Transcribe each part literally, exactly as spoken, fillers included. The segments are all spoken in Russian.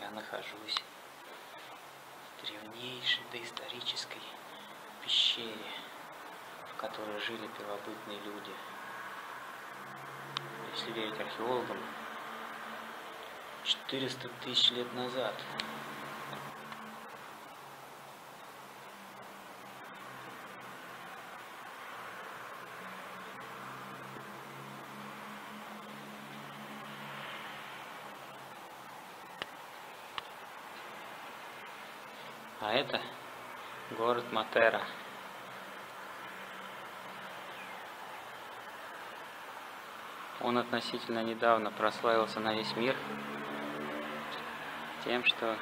Я нахожусь в древнейшей доисторической пещере, в которой жили первобытные люди. Если верить археологам, четыреста тысяч лет назад. А это город Матера. Он относительно недавно прославился на весь мир тем, что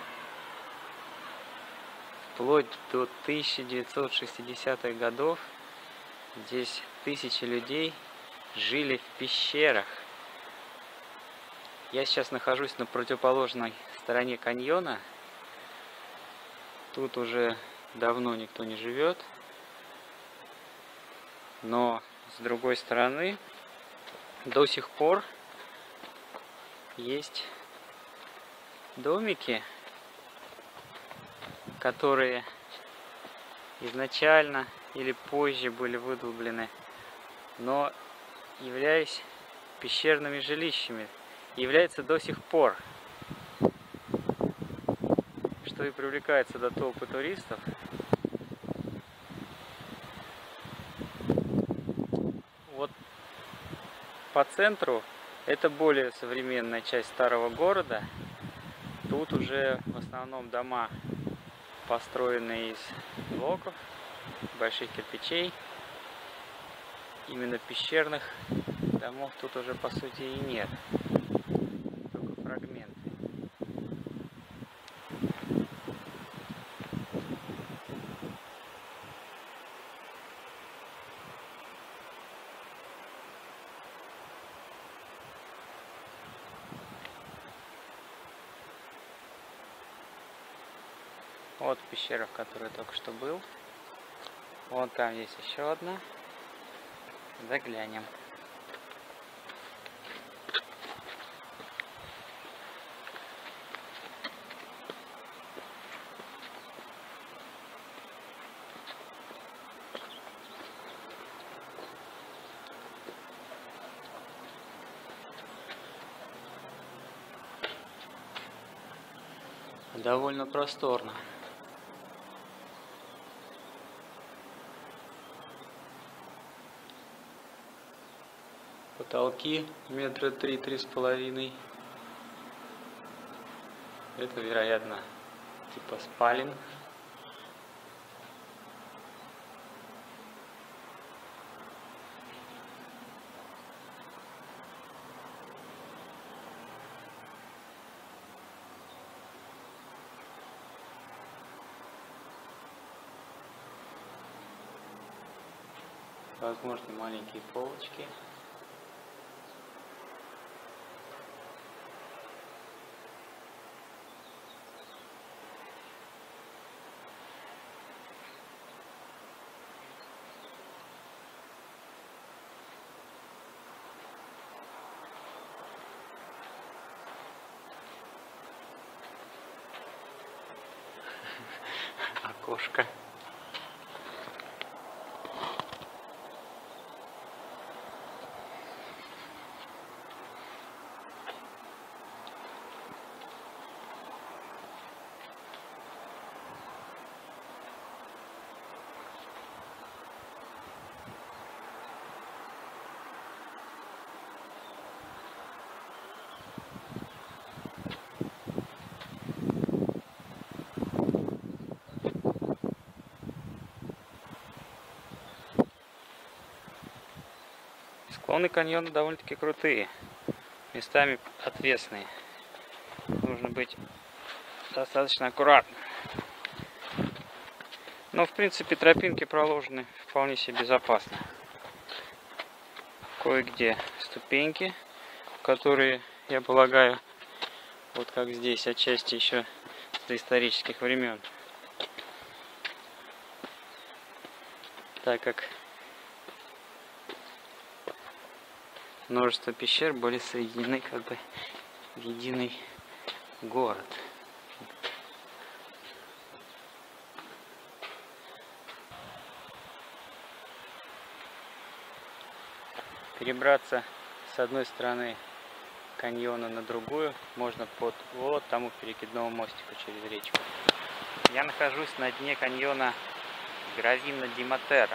вплоть до тысяча девятьсот шестидесятых годов здесь тысячи людей жили в пещерах. Я сейчас нахожусь на противоположной стороне каньона. Тут уже давно никто не живет, но с другой стороны до сих пор есть домики, которые изначально или позже были выдолблены, но являясь пещерными жилищами, являются до сих пор, что и привлекает сюда толпы туристов. Вот по центру это более современная часть старого города. Тут уже в основном дома построены из блоков, больших кирпичей. Именно пещерных домов тут уже по сути и нет, только фрагменты. Вот пещера, в которой я только что был. Вон там есть еще одна. Заглянем. Довольно просторно. Потолки метра три-три с половиной. Это, вероятно, типа спален. Возможно, маленькие полочки. Окошко. Склоны каньона довольно-таки крутые, местами отвесные. Нужно быть достаточно аккуратным. Но, в принципе, тропинки проложены вполне себе безопасно. Кое-где ступеньки, которые, я полагаю, вот как здесь, отчасти еще с доисторических времен. Так как множество пещер были соединены как бы в единый город. Перебраться с одной стороны каньона на другую можно под вот тому перекидному мостику через речку. Я нахожусь на дне каньона Гравина ди Матера.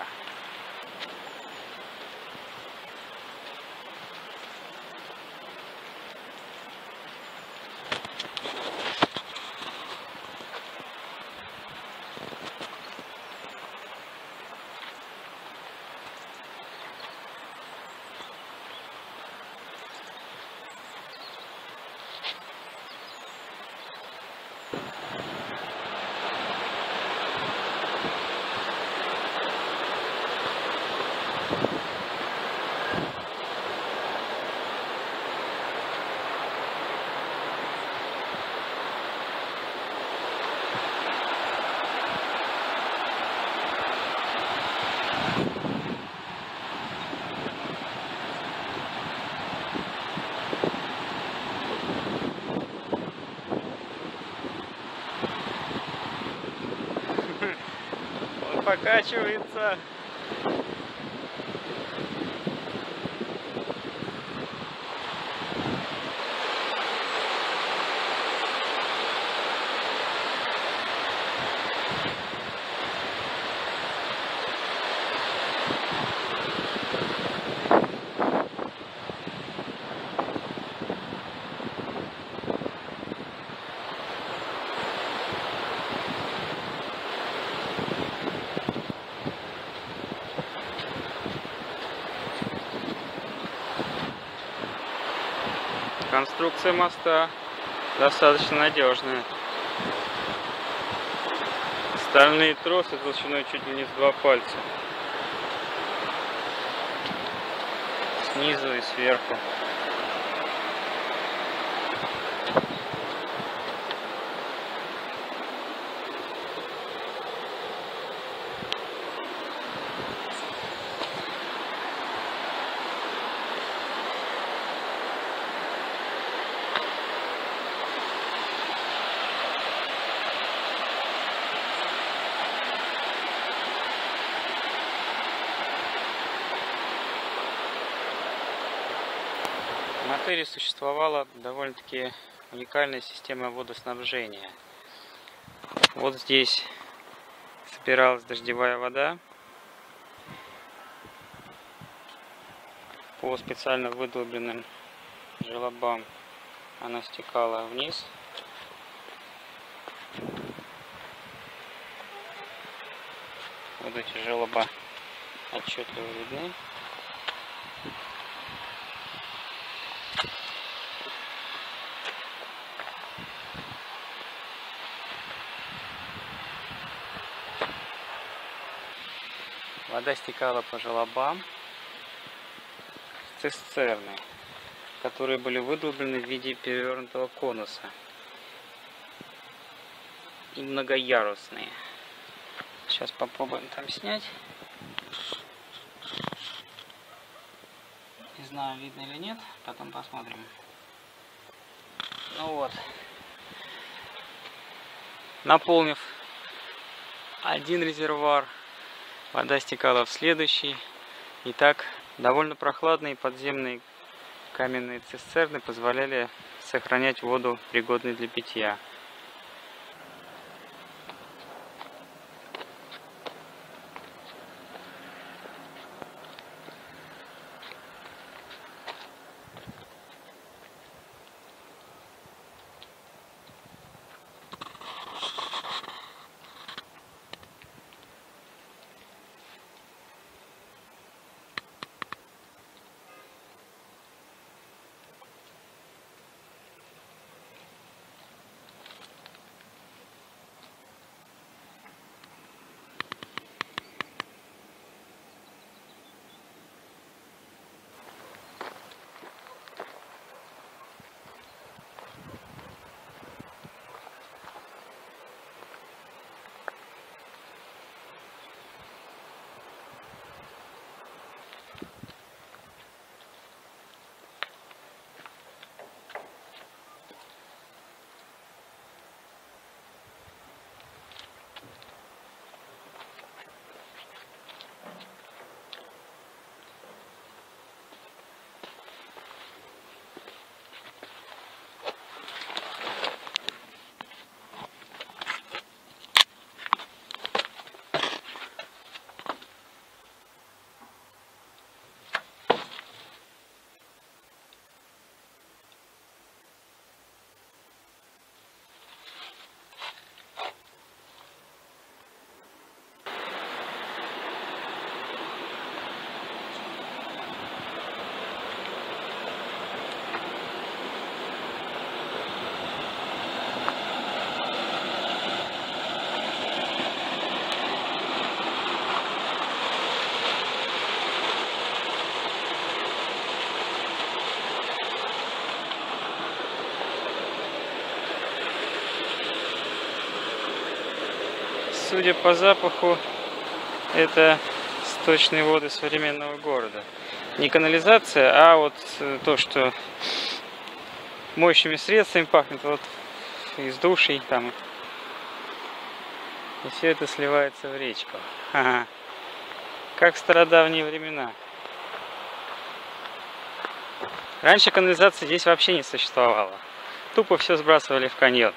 Он покачивается. Конструкция моста достаточно надежная. Стальные тросы толщиной чуть ли не с два пальца. Снизу и сверху. В Матере существовала довольно-таки уникальная система водоснабжения. Вот здесь собиралась дождевая вода по специально выдолбленным желобам. Она стекала вниз. Вот эти желоба отчетливо видны. Вода стекала по желобам в цистерны, которые были выдолблены в виде перевернутого конуса и многоярусные. Сейчас попробуем там снять. Не знаю, видно или нет, потом посмотрим. Ну вот, наполнив один резервуар, вода стекала в следующий. И так довольно прохладные подземные каменные цистерны позволяли сохранять воду, пригодной для питья. судя по запаху, это сточные воды современного города. Не канализация, а вот то, что моющими средствами пахнет, вот из душей там. И все это сливается в речку. Ага. Как в стародавние времена. Раньше канализации здесь вообще не существовало. Тупо все сбрасывали в каньон.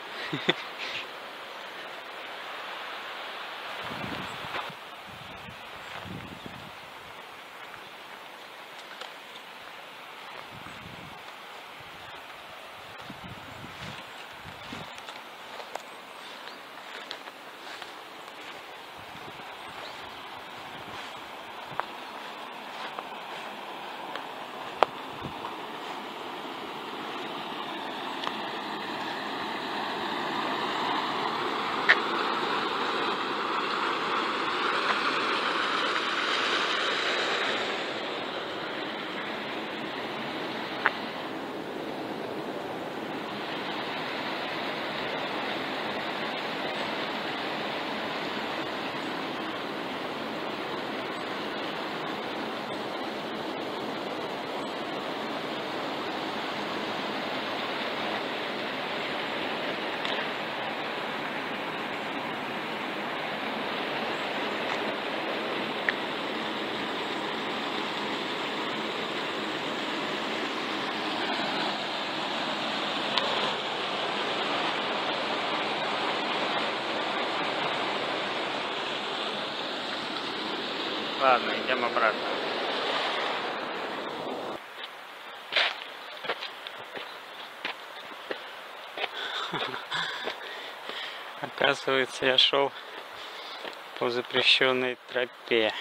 Ладно, идем обратно. Оказывается, я шел по запрещенной тропе.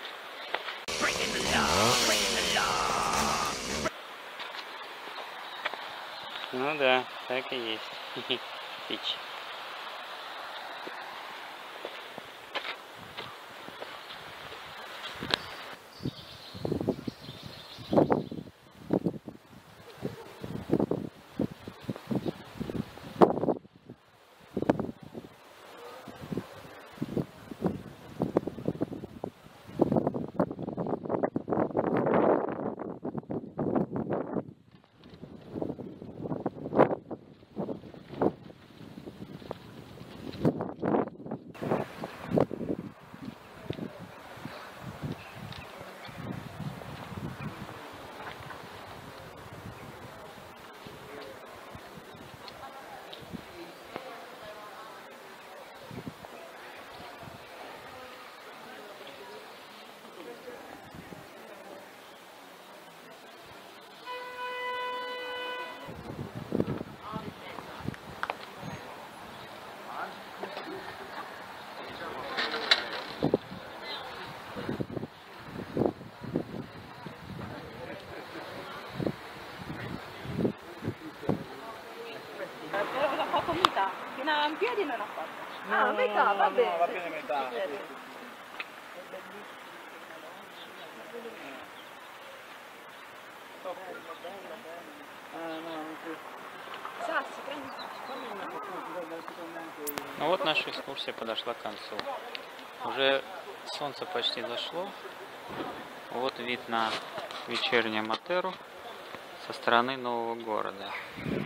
Ну да, так и есть. Пич. Fino a in piedi non ha fatto. Ah, a metà, va bene. Va bene metà. Ну вот наша экскурсия подошла к концу. Уже солнце почти зашло. Вот вид на вечернюю Матеру со стороны нового города.